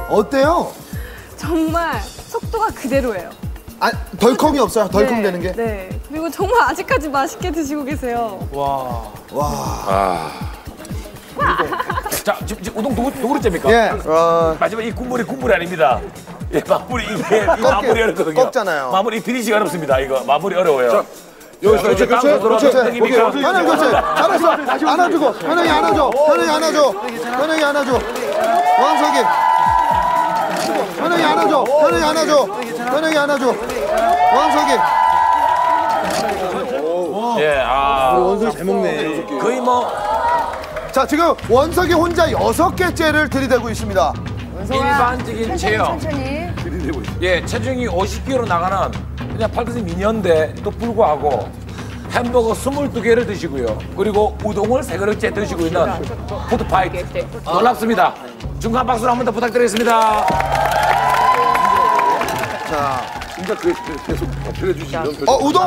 어때요? 정말 속도가 그대로예요. 아, 덜컹이 없어요? 덜컹대는 게? 네. 그리고 정말 아직까지 맛있게 드시고 계세요. 와. 자, 지금 우동 두 그릇째입니까? 예. 마지막 이 국물이 아닙니다. 예, 마무리 이게 마무리 어렵거든요. 꺾잖아요. 마무리 피니시가 어렵습니다. 이거 마무리 어려워요. 자, 여기서 이제 그렇지. 현영이 그렇지. 잘했어. 안아주고. 현영이 안아줘. 현영이 안아줘. 원석이. 현영이 안아줘. 원석이. 예, 원석이 잘 먹네. 거의 뭐 자, 지금 원석이 혼자 6개째를 들이대고 있습니다. 일반적인 체형. 예, 체중이 50kg 나가는 그냥 팔뚝이 미녀인데도 불구하고 햄버거 22개를 드시고요. 그리고 우동을 3그릇째 드시고 있는 푸드파이트. 놀랍습니다. 중간 박수를 한 번 더 부탁드리겠습니다. 자, 진짜 계속 어필해 주시면 우동?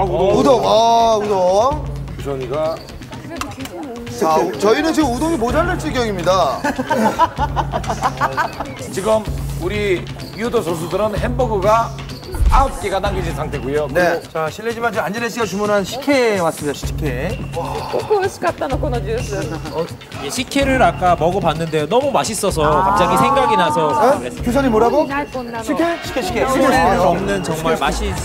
우동. 규선이가 자, 저희는 지금 우동이 모자랄 지경입니다. 지금 우리 유도 선수들은 햄버거가 9개가 남겨진 상태고요. 네. 자, 실례지만 지금 안젤레 씨가 주문한 식혜 왔습니다, 식혜. 美味しかったのこのジュース。 예, 식혜를 아까 먹어봤는데요. 너무 맛있어서 갑자기 생각이 나서 그랬어요. 규선이 뭐라고? 식혜. 식혜는 없는 정말 맛있습니다.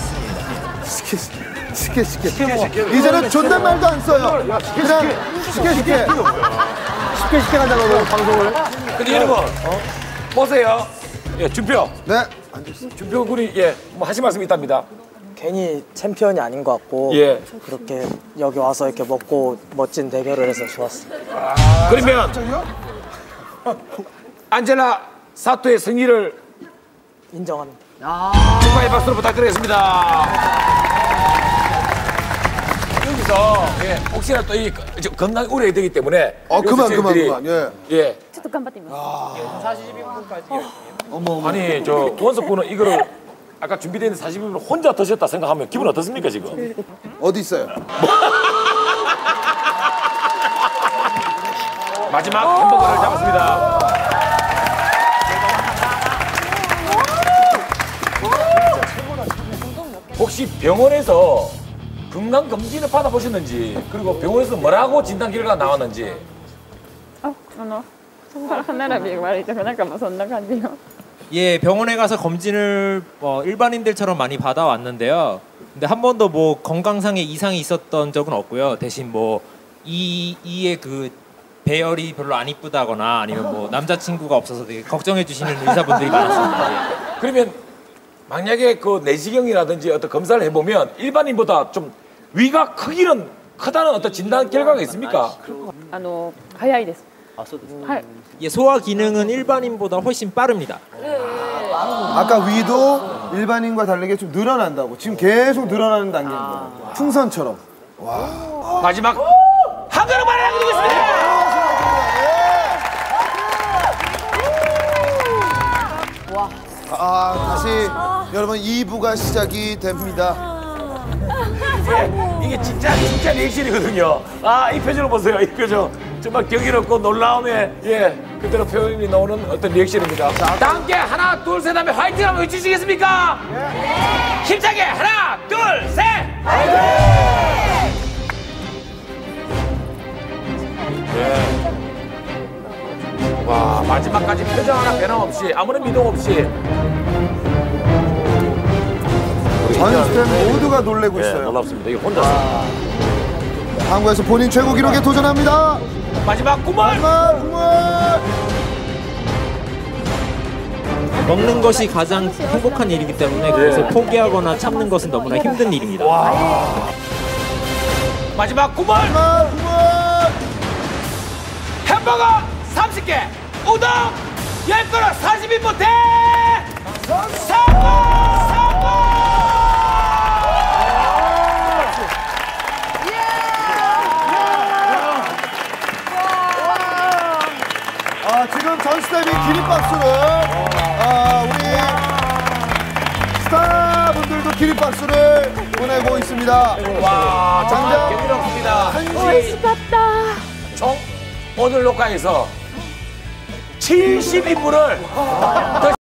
식혜. 이제는 존댓말도 안 써요. 그냥 식혜. 식혜 간다고 방송을. 근데 여러분, 보세요. 예, 준표. 네. 준표 군이 뭐 하실 말씀이 있답니다. 괜히 챔피언이 아닌 것 같고 예. 그렇게 여기 와서 이렇게 먹고 멋진 대결을 해서 좋았어요. 그러면 안젤라 사토의 승리를 인정합니다. 축하의 박수로 부탁드리겠습니다. 여기서 혹시나 또 이 건강 우려가 되기 때문에 그만. 예. ちょっと頑張ってみます 아니 저 원석 군은 이거를 아까 준비된 40분을 혼자 드셨다 생각하면 기분 어떻습니까 지금? 어디 있어요? 마지막 햄버거를 잡았습니다. 혹시 병원에서 건강검진을 받아보셨는지 그리고 병원에서 뭐라고 진단 결과가 나왔는지 歯並びが悪いとかなんかもうそんな感じの 예, 병원에 가서 검진을 일반인들처럼 많이 받아왔는데요. 근데 한 번도 뭐 건강상의 이상이 있었던 적은 없고요. 대신 뭐 이의 그 배열이 별로 안 이쁘다거나 아니면 뭐 남자친구가 없어서 되게 걱정해 주시는 의사분들이 많았습니다. 예. 그러면 만약에 그 내시경이라든지 어떤 검사를 해보면 일반인보다 좀 위가 크기는 크다는 어떤 진단 결과가 있습니까? 早いです 예, 소화 기능은 일반인보다 훨씬 빠릅니다. 아까 위도 일반인과 다르게 좀 늘어난다고. 지금 계속 늘어나는 단계인 거예요. 풍선처럼. 마지막 한 걸음만 남기겠습니다. 다시 여러분 2부가 시작이 됩니다. 이게 진짜 리액션이거든요. 이 표정을 보세요. 이 표정. 정말 경이롭고 놀라움에 그대로 표현이 나오는 어떤 리액션입니다. 자, 다 함께 하나, 둘, 셋 하면 화이팅 한번 외치시겠습니까? 네. 힘차게 하나, 둘, 셋! 화이팅! 와, 마지막까지 표정 하나 변함없이 아무런 미동 없이 전 스텝 모두가 놀래고 있어요. 놀랍습니다. 이거 혼자서. 한국에서 본인 최고 기록에 도전합니다. 마지막 9번! 먹는 것이 가장 행복한 일이기 때문에 그것을 포기하거나 참는 것은 너무나 힘든 일입니다. 마지막 9번! 햄버거 30개, 우동 10그릇 40인분대 성공! 지금 전 스텝이 기립박수를 우리 스타분들도 기립박수를 보내고 있습니다. 와, 정말 경이롭습니다. 美味しかった 총 오늘 녹화에서 70인분을